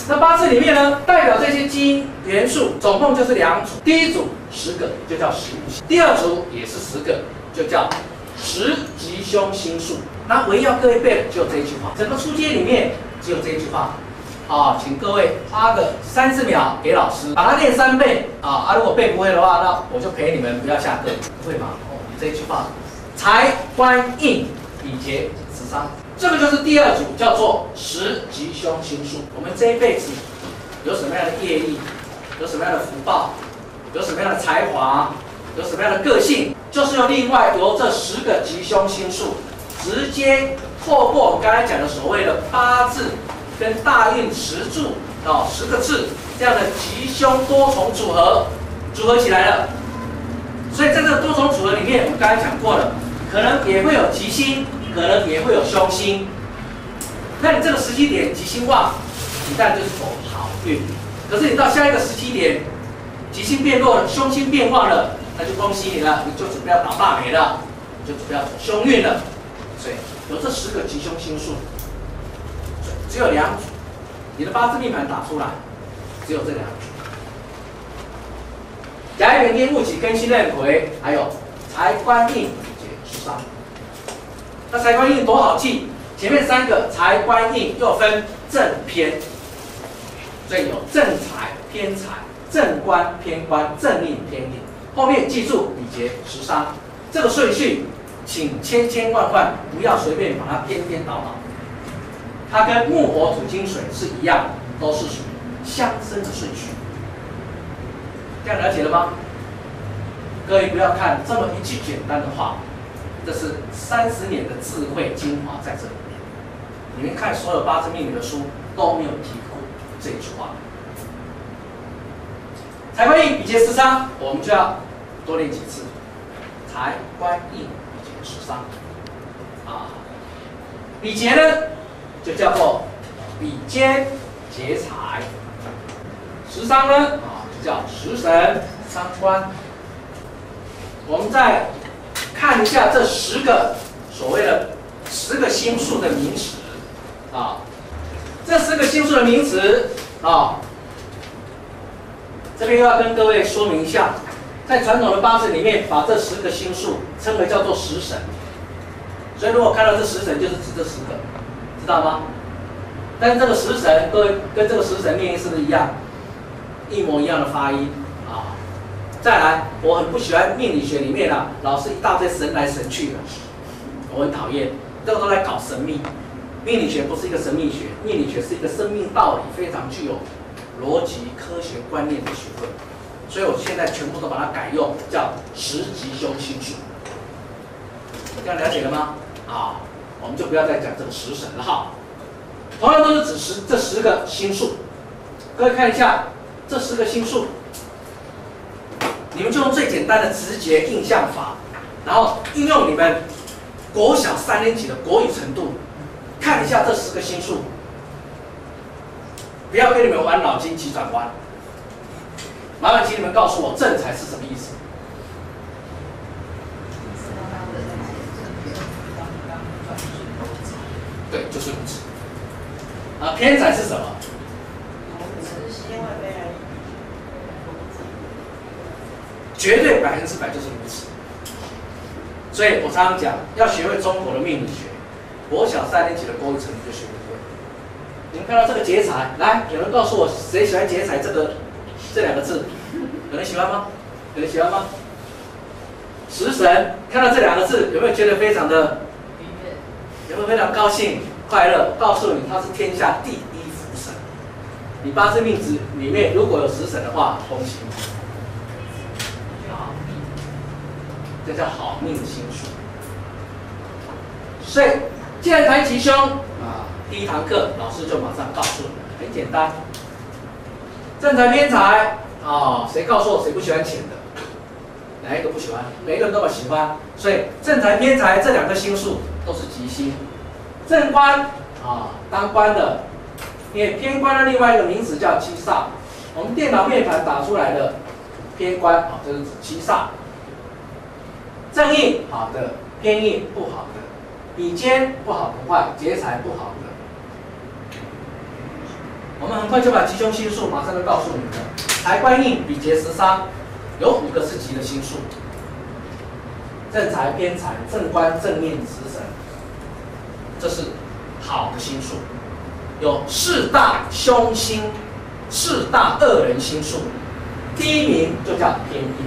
那八字里面呢，代表这些基因元素总共就是2组，第一组10个就叫10五行，第二组也是10个，就叫10吉凶星数。那唯一要各位背的只有这一句话，整个初阶里面只有这一句话。请各位花个3、4秒给老师，把它念3倍如果背不会的话，那我就陪你们不要下课，不会吗？这一句话，财官印比劫食伤，这个就是第二组，叫做10吉凶星数。我们这一辈子有什么样的业力，有什么样的福报，有什么样的才华，有什么样的个性，就是用另外由这10个吉凶星数，直接透过我们刚才讲的所谓的八字跟大运10柱10个字这样的吉凶多重组合起来了。所以在这个多重组合里面，我们刚才讲过了，可能也会有吉星，可能也会有凶星。那你这个时机点吉星旺，你当然就是走好运。可是你到下一个时机点，吉星变弱了，凶星变旺了，那就恭喜你了，你就准备要倒大霉了，你就准备要走凶运了。所以有这10个吉凶星数，只有2组，你的八字命盘打出来，只有这2组。甲乙丙丁戊己庚辛壬癸，还有财官印比劫食伤。那财官印多好记，前面3个财官印又分正偏，所以有正财、偏财、正官、偏官、正印、偏印。后面记住比劫食伤这个顺序，请千万不要随便把它颠倒。它跟木火土金水是一样，都是属于相生的顺序。这样了解了吗？各位不要看这么一句简单的话，这是30年的智慧精华在这里面。你们看所有八字命理的书都没有提过这一句话。财官印比劫食伤，我们就要多练几次。财官印比劫食伤比劫呢，就叫做比肩劫财；食伤呢就叫食神伤官。我们再看一下这10个所谓的10个星数的名词这10个星数的名词这边又要跟各位说明一下，在传统的八字里面，把这10个星数称为叫做食神。所以如果看到这食神，就是指这10个，知道吗？但是这个食神，各位跟这个食神念音是不是一样？一模一样的发音再来，我很不喜欢命理学里面老是一大堆神来神去的，我很讨厌，这个都在搞神秘。命理学不是一个神秘学，命理学是一个生命道理非常具有逻辑科学观念的学问。所以我现在全部都把它改用叫10吉凶星数。这样了解了吗？我们就不要再讲这个食神了同样都是指这10个星数。各位看一下这10个星数。你们就用最简单的直觉印象法，然后应用你们国小3年级的国语程度，看一下这10个星数，不要跟你们玩脑筋急转弯。麻烦请你们告诉我正财是什么意思？对，就是如此。偏财是什么？绝对100%就是如此。所以我常常讲，要学会中国的命理学，国小3年级的国语程度就学不会。你们看到这个劫财，来，有人告诉我谁喜欢劫财这2个字？有人喜欢吗？有人喜欢吗？食神，看到这2个字，有没有觉得非常的愉悦？有没有非常高兴、快乐？告诉你，他是天下第一福神。你八字命值里面如果有食神的话，恭喜你。这叫好命星数。所以，既然谈吉凶第一堂课老师就马上告诉你，很简单。正财偏财谁告诉我谁不喜欢钱的？哪一个不喜欢？每个人都喜欢。所以正财偏财这2个星数都是吉星。正官当官的，因为偏官的另外一个名词叫七煞。我们电脑面盘打出来的偏官这是指七煞。正印好的，偏印不好的，比肩不好的坏，劫财不好的。 我们很快就把吉凶星数马上就告诉你们了。财官印比劫食伤，有5个是吉的星数：正财、偏财、正官、正印、食神，这是好的星数。有4大凶星、4大恶人星数。第一名就叫偏印，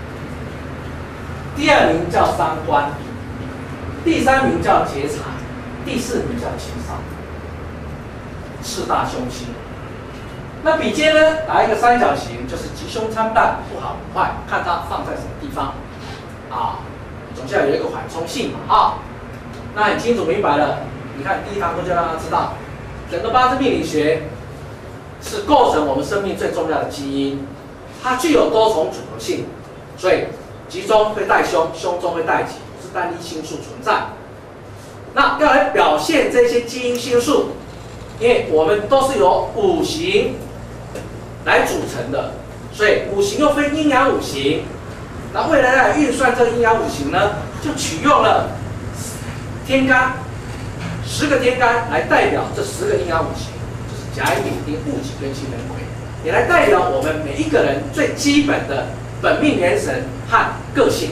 第2名叫伤官，第3名叫劫财，第4名叫七煞。4大凶星。那比肩呢，打一个三角形，就是吉凶参半，不好不坏，看它放在什么地方啊，总是要有一个缓冲性嘛啊。那很清楚明白了，你看第1堂课就让他知道，整个八字命理学是构成我们生命最重要的基因，它具有多重组合性，所以吉中会带凶，凶中会带吉，不是单一星数存在。那要来表现这些基因星数，因为我们都是由5行来组成的，所以5行又分阴阳5行。那未来来运算这个阴阳5行呢，就取用了天干10个天干来代表这10个阴阳5行，就是甲乙丙丁戊己庚辛壬癸，也来代表我们每一个人最基本的本命元神和个性。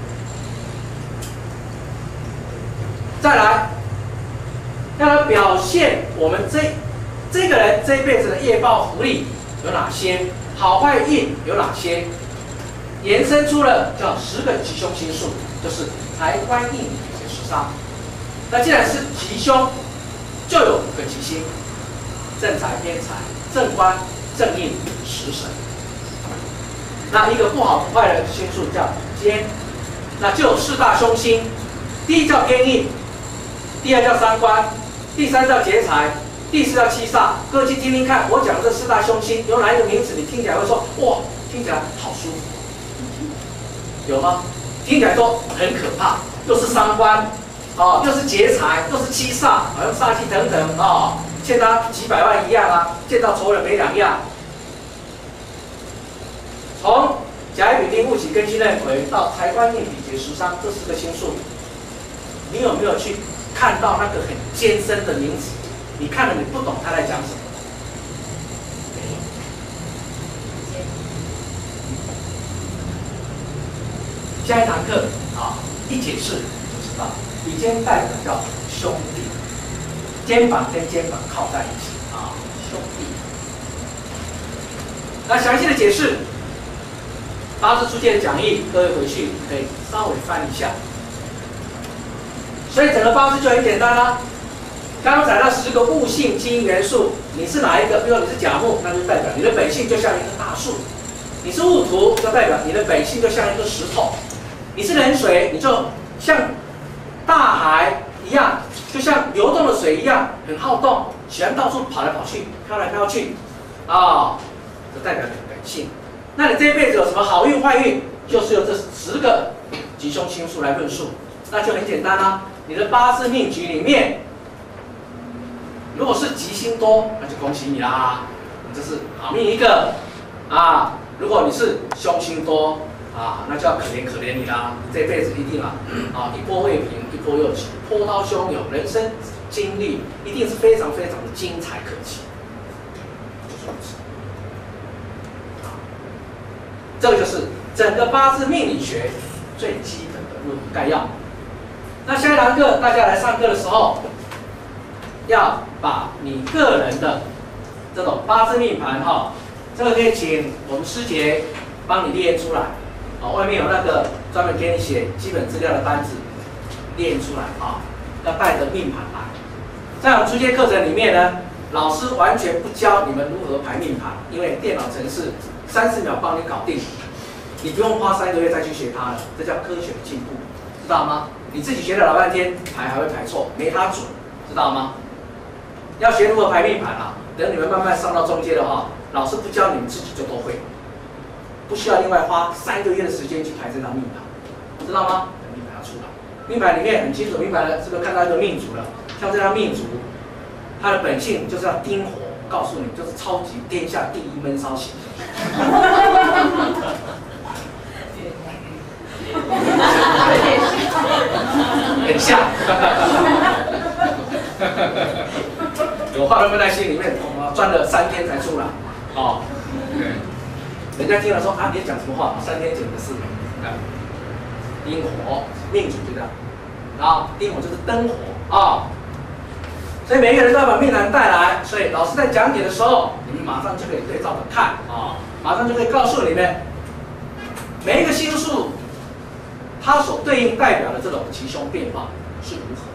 再来，要来表现我们这个人这一辈子的业报福利有哪些，好坏运有哪些，延伸出了叫10个吉凶星数，就是财官印比劫食伤。那既然是吉凶，就有5个吉星：正财、偏财、正官、正印、食神。那一个不好不坏的星数叫奸，那就有4大凶星。第一叫偏印，第2叫伤官，第3叫劫财，第4叫七煞。各位去听听看，我讲的这4大凶星有哪一个名字你听起来会说哇，听起来好舒服？有吗？听起来都很可怕，又是伤官，哦，又是劫财，又是七煞，好像煞气腾腾哦，欠他几百万一样啊，见到仇人没两样。从甲乙丙丁戊己庚辛壬癸到财官印比劫食伤这4个星数，你有没有去看到那个很艰深的名词？你看了你不懂他在讲什么？没有。下一堂课啊，一解释就知道，比肩代表叫兄弟，肩膀跟肩膀靠在一起啊，兄弟。那详细的解释，八字出界的讲义，各位回去可以稍微翻一下。所以整个八字就很简单啦。刚才那10个物性基因元素，你是哪一个？比如说你是甲木，那就代表你的本性就像一棵大树；你是戊土，就代表你的本性就像一个石头；你是壬水，你就像大海一样，就像流动的水一样，很好动，喜欢到处跑来跑去、飘来飘去，啊，这代表你的本性。那你这一辈子有什么好运坏运，就是由这10个吉凶星数来论述，那就很简单啦。你的八字命局里面，如果是吉星多，那就恭喜你啦，你这是好命一个啊。如果你是凶星多啊，那就要可怜你啦，你这辈子一定啊一波未平一波又起，波涛汹涌，人生经历一定是非常非常的精彩可期。就是如此。这个就是整个八字命理学最基本的论概要。那下一堂课大家来上课的时候，要把你个人的这种八字命盘这个可以请我们师姐帮你列出来外面有那个专门给你写基本资料的单子，列出来要带着命盘来。在我们初阶课程里面呢，老师完全不教你们如何排命盘，因为电脑程式30秒帮你搞定，你不用花3个月再去学它了，这叫科学的进步，知道吗？你自己学了老半天，排还会排错，没它准，知道吗？要学如何排命盘等你们慢慢上到中阶的话，老师不教你们自己就都会，不需要另外花3个月的时间去排这张命盘，知道吗？等命盘要出来，命盘里面很清楚明白了，是不是看到一个命主了？像这张命主，它的本性就是要丁火，告诉你就是超级天下第一闷骚型。很像，有话都没在心里面， 转了3天才出来，哦，人家听了说啊，你讲什么话？3天前的事，阴火命主就这样，然后阴火就是灯火啊，所以每一个人都要把命盘带来，所以老师在讲解的时候，你们马上就可以对照着看啊，马上就可以告诉你们每一个星数它所对应代表的这种吉凶变化是如何。